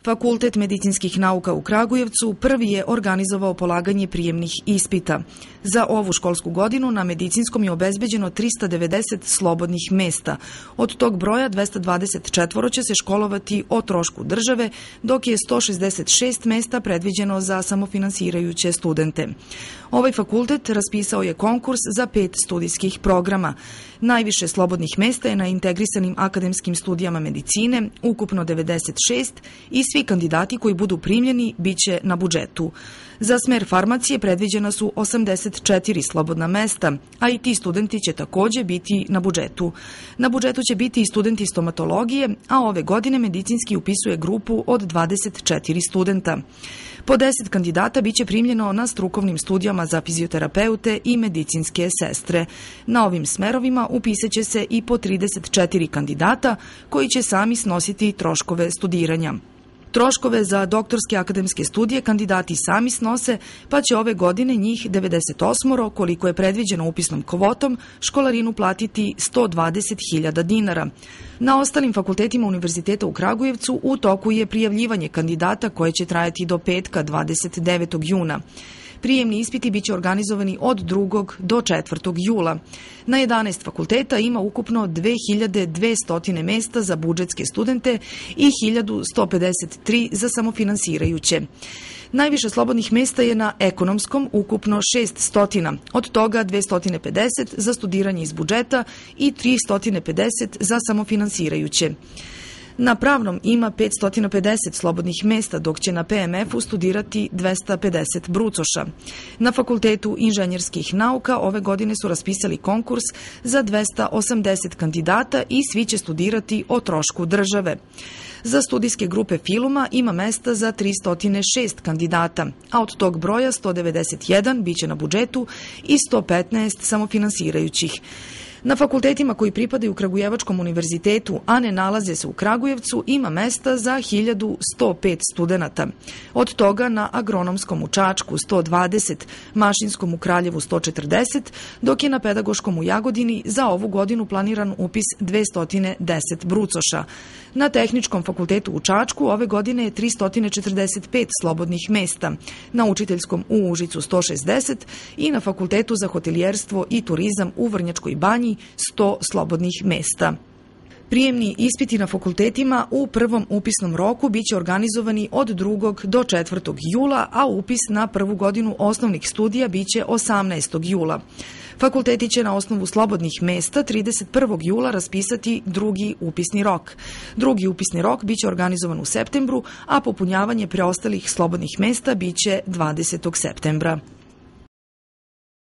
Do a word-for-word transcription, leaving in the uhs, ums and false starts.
Fakultet medicinskih nauka u Kragujevcu prvi je organizovao polaganje prijemnih ispita. Za ovu školsku godinu na medicinskom je obezbeđeno trista devedeset slobodnih mesta. Od tog broja dvesta dvadeset četvoro će se školovati o trošku države, dok je sto šezdeset šest mesta predviđeno za samofinansirajuće studente. Ovaj fakultet raspisao je konkurs za pet studijskih programa. Najviše slobodnih mesta je na integrisanim akademskim studijama medicine, ukupno devedeset šest, i svi kandidati koji budu primljeni biće na budžetu. Za smer farmacije predviđena su osamdeset četiri slobodna mesta, a i ti studenti će takođe biti na budžetu. Na budžetu će biti i studenti stomatologije, a ove godine medicinski upisuje grupu od dvadeset četiri studenta. Po deset kandidata biće primljeno na strukovnim studijama za fizioterapeute i medicinske sestre. Na ovim smerovima upisaće se i po trideset četiri kandidata koji će sami snositi troškove studiranja. Troškove za doktorske akademske studije kandidati sami snose, pa će ove godine njih devedeset osam, koliko je predviđeno upisnom kvotom, školarinu platiti sto dvadeset hiljada dinara. Na ostalim fakultetima Univerziteta u Kragujevcu u toku je prijavljivanje kandidata koje će trajati do petka dvadeset devetog juna. Prijemni ispiti biće organizovani od drugog do četvrtog jula. Na jedanaest fakulteta ima ukupno dve hiljade dvesta mesta za budžetske studente i hiljadu sto pedeset tri za samofinansirajuće. Najviše slobodnih mesta je na ekonomskom, ukupno šessto, od toga dvesta pedeset za studiranje iz budžeta i trista pedeset za samofinansirajuće. Na pravnom ima petsto pedeset slobodnih mesta, dok će na P M F-u studirati dvesta pedeset brucoša. Na Fakultetu inženjerskih nauka ove godine su raspisali konkurs za dvesta osamdeset kandidata i svi će studirati o trošku države. Za studijske grupe filuma ima mesta za trista šest kandidata, a od tog broja sto devedeset jedan biće na budžetu i sto petnaest samofinansirajućih. Na fakultetima koji pripadaju Kragujevačkom univerzitetu, a ne nalaze se u Kragujevcu, ima mesta za hiljadu sto pet studenata. Od toga na Agronomskom u Čačku sto dvadeset, Mašinskom u Kraljevu sto četrdeset, dok je na Pedagoškom u Jagodini za ovu godinu planiran upis dvesta deset brucoša. Na Tehničkom fakultetu u Čačku ove godine je trista četrdeset pet slobodnih mesta, na Učiteljskom u Užicu sto šezdeset i na Fakultetu za hotelijerstvo i turizam u Vrnjačkoj Banji sto slobodnih mesta. Prijemni ispiti na fakultetima u prvom upisnom roku biće organizovani od drugog do četvrtog jula, a upis na prvu godinu osnovnih studija biće osamnaestog jula. Fakulteti će na osnovu slobodnih mesta trideset prvog jula raspisati drugi upisni rok. Drugi upisni rok biće organizovan u septembru, a popunjavanje preostalih slobodnih mesta biće dvadesetog septembra.